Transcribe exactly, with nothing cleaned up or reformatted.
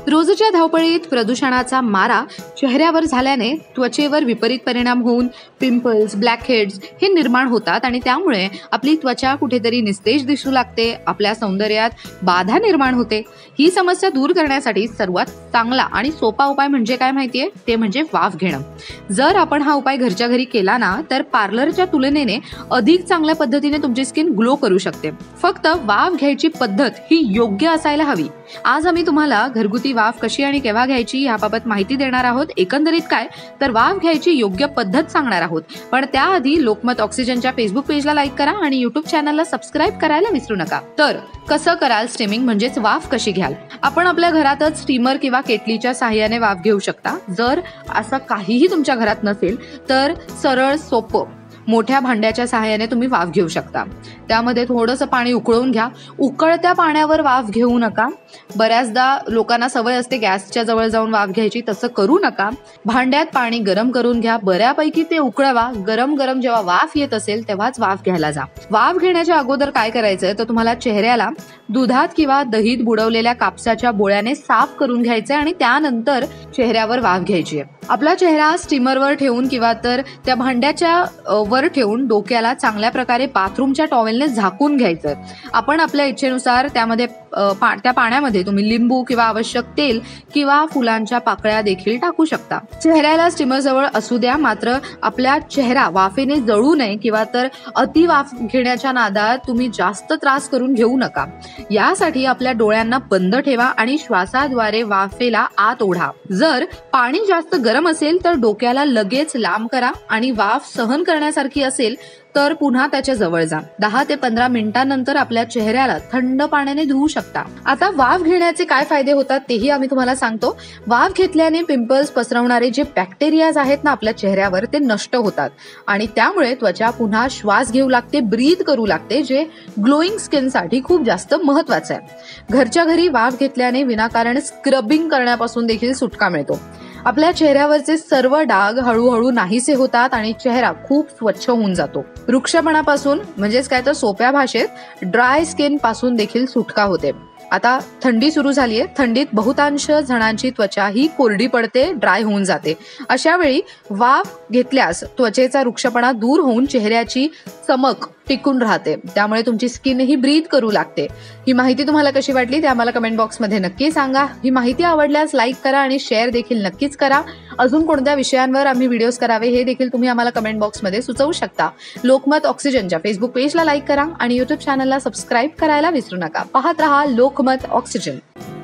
रोजच्या धावपळीत प्रदूषणाचा मारा चेहऱ्यावर झाल्याने त्वचेवर विपरीत परिणाम होऊन पिंपल्स, ब्लॅकहेड्स हे निर्माण होतात आणि त्यामुळे आपली त्वचा कुठेतरी निस्तेज दिसू लागते, आपल्या सौंदर्यात बाधा निर्माण होते। ही समस्या दूर करण्यासाठी सर्वात चांगला आणि सोपा उपाय म्हणजे काय माहितीये, ते म्हणजे वाफ घेणं। जर आपण हा उपाय घरच्या घरी केला ना तर पार्लरच्या तुलनेने अधिक चांगल्या पद्धतीने तुमची स्किन ग्लो करू शकते। फक्त वाफ घ्यायची पद्धत ही योग्य असायला हवी। आज आम्ही तुम्हाला घरगुती वाफ कशी आणि केव्हा घ्यायची याबाबत माहिती देणार आहोत। एकंदरीत काय तर वाफ घ्यायची योग्य पद्धत सांगणार आहोत, पण त्याआधी लोकमत ऑक्सिजनच्या फेसबुक पेजला लाईक करा आणि युट्यूब चॅनलला सबस्क्राईब करायला विसरू नका। तर कसं कराल स्टीमिंग म्हणजेच वाफ कशी घ्याल? आपण आपल्या घरातच स्टीमर किंवा केटलीच्या साहाय्याने वाफ घेऊ शकता। जर असं काहीही तुमच्या घरात नसेल तर सरळ सोपं मोठ्या भांड्याच्या सहाय्याने तुम्ही वाफ घेऊ शकता। त्यामध्ये थोडंसं पाणी उकळून घ्या। उकळत्या पाण्यावर वाफ घेऊ नका। बऱ्याचदा लोकांना सवय असते गॅसच्या जवळ जाऊन वाफ घ्यायची, तसं करू नका। भांड्यात पाणी गरम करून घ्या, बऱ्यापैकी ते उकळवा। गरम गरम जेव्हा वाफ येत असेल तेव्हाच वाफ घ्यायला जा। वाफ घेण्याच्या अगोदर काय करायचं तर तुम्हाला चेहऱ्याला दुधात किंवा दहीत बुडवलेल्या कापसाच्या बोळ्याने साफ करून घ्यायचंय आणि त्यानंतर चेहऱ्यावर वाफ घ्यायची आहे। आपला चेहरा स्टीमरवर ठेवून किंवा तर त्या भांड्याच्या वर ठेवून डोक्याला चांगल्या प्रकारे बाथरूमच्या टॉवेलने झाकून घ्यायचं। आपण आपल्या इच्छेनुसार त्यामध्ये त्या पाण्यामध्ये तुम्ही लिंबू किंवा आवश्यक तेल किंवा फुलांच्या पाकळ्या देखील टाकू शकता। चेहऱ्याला स्टीमर जवळ असू द्या, मात्र आपल्या चेहरा वाफेने जळू नये किंवा तर अति वाफ घेण्याच्या नादात तुम्ही जास्त त्रास करून घेऊ नका। यासाठी आपल्या डोळ्यांना बंद ठेवा आणि श्वासाद्वारे वाफेला आत ओढा। जर पाणी जास्त गरम असेल तर डोक्याला लगेच लांब करा आणि वाफ सहन करण्यासारखी असेल तर पुन्हा त्याच्या जवळ जा। दहा ते पंधरा मिनिटांनंतर आपल्या चेहऱ्याला थंड पाण्याने धुवू शकता। आता वाफ घेण्याचे काय फायदे होतात तेही आम्ही तुम्हाला सांगतो। वाफ घेतल्याने पिंपल्स पसरवणारे जे बॅक्टेरियाज आहेत ना आपल्या चेहऱ्यावर ते नष्ट होतात आणि त्यामुळे त्वचा पुन्हा श्वास घेऊ लागते, ब्रीथ करू लागते, जे ग्लोईंग स्किनसाठी खूप जास्त महत्वाचं आहे। घरच्या घरी वाफ घेतल्याने विनाकारण स्क्रबिंग करण्यापासून देखील सुटका मिळतो। आपल्या चेहऱ्यावरचे सर्व डाग हळूहळू नाहीसे होतात आणि चेहरा खूप स्वच्छ होऊन जातो। रुक्षपणापासून म्हणजेच काय तर सोप्या भाषेत ड्राय स्किन पासून देखील सुटका होते। आता थंडी सुरू झालीये, थंडीत बहुतांश जणांची त्वचा ही कोरडी पडते, ड्राय होऊन जाते। अशा वेळी वाफ घेतल्यास त्वचेचा रुक्षपणा दूर होऊन चेहऱ्याची चमक टिकून राहते, त्यामुळे तुमची स्किन ही ब्रीथ करू लागते। ही माहिती तुम्हाला कशी वाटली ते आम्हाला कमेंट बॉक्समध्ये नक्की सांगा। ही माहिती आवडल्यास लाईक करा आणि शेअर देखील नक्कीच करा। अजून कोणत्या विषयांवर आम्ही व्हिडिओज करावे हे देखील तुम्ही आम्हाला कमेंट बॉक्समध्ये सुचवू शकता। लोकमत ऑक्सिजनच्या फेसबुक पेजला लाईक करा आणि युट्यूब चॅनलला सबस्क्राईब करायला विसरू नका। पाहत रहा लोकमत ऑक्सिजन।